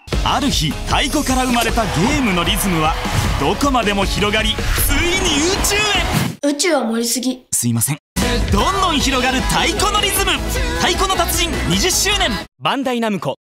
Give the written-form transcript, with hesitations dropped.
ある日太鼓から生まれたゲームのリズムはどこまでも広がり、ついに宇宙へ。 宇宙は盛りすぎ。 すいません。どんどん広がる太鼓のリズム。太鼓の達人20周年、バンダイナムコ。